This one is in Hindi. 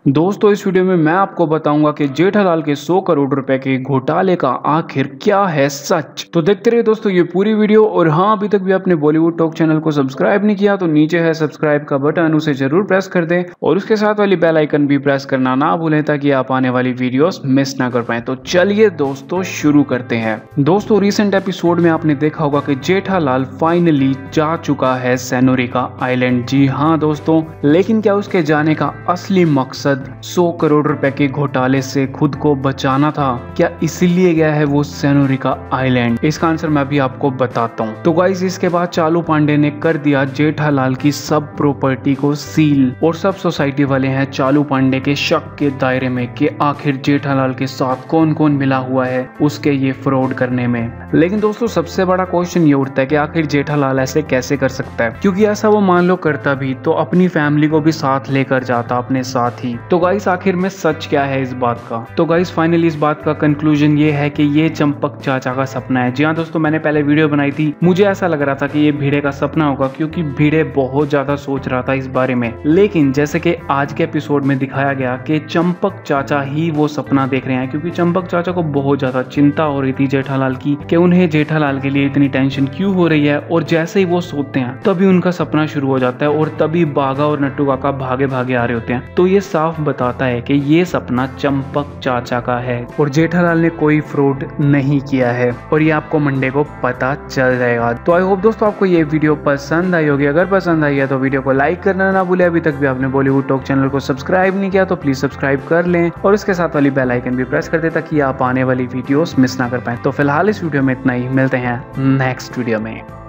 दोस्तों इस वीडियो में मैं आपको बताऊंगा कि जेठालाल के 100 करोड़ रुपए के घोटाले का आखिर क्या है सच। तो देखते रहिए दोस्तों ये पूरी वीडियो। और हाँ, अभी तक भी आपने बॉलीवुड टॉक चैनल को सब्सक्राइब नहीं किया तो नीचे है सब्सक्राइब का बटन, उसे जरूर प्रेस कर दें और उसके साथ वाली बेल आइकन भी प्रेस करना ना भूलें ताकि आप आने वाली वीडियोस मिस ना कर पाए। तो चलिए दोस्तों शुरू करते हैं। दोस्तों रिसेंट एपिसोड में आपने देखा होगा कि जेठालाल फाइनली जा चुका है सेनोरिका आइलैंड। जी हाँ दोस्तों, लेकिन क्या उसके जाने का असली मकसद 100 करोड़ रुपए के घोटाले से खुद को बचाना था? क्या इसीलिए गया है वो सेनोरिका आइलैंड? इसका आंसर मैं भी आपको बताता हूँ। तो गाइस इसके बाद चालू पांडे ने कर दिया जेठालाल की सब प्रॉपर्टी को सील और सब सोसाइटी वाले हैं चालू पांडे के शक के दायरे में कि आखिर जेठालाल के साथ कौन कौन मिला हुआ है उसके ये फ्रॉड करने में। लेकिन दोस्तों सबसे बड़ा क्वेश्चन ये उठता है कि आखिर जेठालाल ऐसे कैसे कर सकता है, क्योंकि ऐसा वो मान लो करता भी तो अपनी फैमिली को भी साथ लेकर जाता अपने साथ ही। तो गाइस आखिर में सच क्या है इस बात का? तो गाइस फाइनली इस बात का कंक्लूजन ये है कि ये चंपक चाचा का सपना है। जी हाँ दोस्तों, मैंने पहले वीडियो बनाई थी, मुझे ऐसा लग रहा था कि ये भिड़े का सपना होगा क्योंकि भिड़े बहुत ज्यादा सोच रहा था इस बारे में। लेकिन जैसे कि आज के एपिसोड में दिखाया गया कि चंपक चाचा ही वो सपना देख रहे हैं, क्योंकि चंपक चाचा को बहुत ज्यादा चिंता हो रही थी जेठालाल की कि उन्हें जेठालाल के लिए इतनी टेंशन क्यों हो रही है। और जैसे ही वो सोते हैं तभी उनका सपना शुरू हो जाता है और तभी बाघा और नट्टू काका भागे भागे आ रहे होते हैं। तो ये साफ बताता है कि ये सपना चंपक चाचा का है और जेठालाल ने कोई फ्रॉड नहीं किया है और ये आपको मंडे को पता चल जाएगा। तो आई होप दोस्तों आपको ये वीडियो पसंद आई होगी। अगर पसंद आई है तो वीडियो को लाइक करना ना भूले। अभी तक भी आपने बॉलीवुड टॉक चैनल को सब्सक्राइब नहीं किया तो प्लीज सब्सक्राइब कर लें और उसके साथ वाली बेल आइकन भी प्रेस कर दे ताकि आप आने वाली वीडियोस मिस ना कर पाए। तो फिलहाल इस वीडियो में इतना ही, मिलते हैं नेक्स्ट वीडियो में।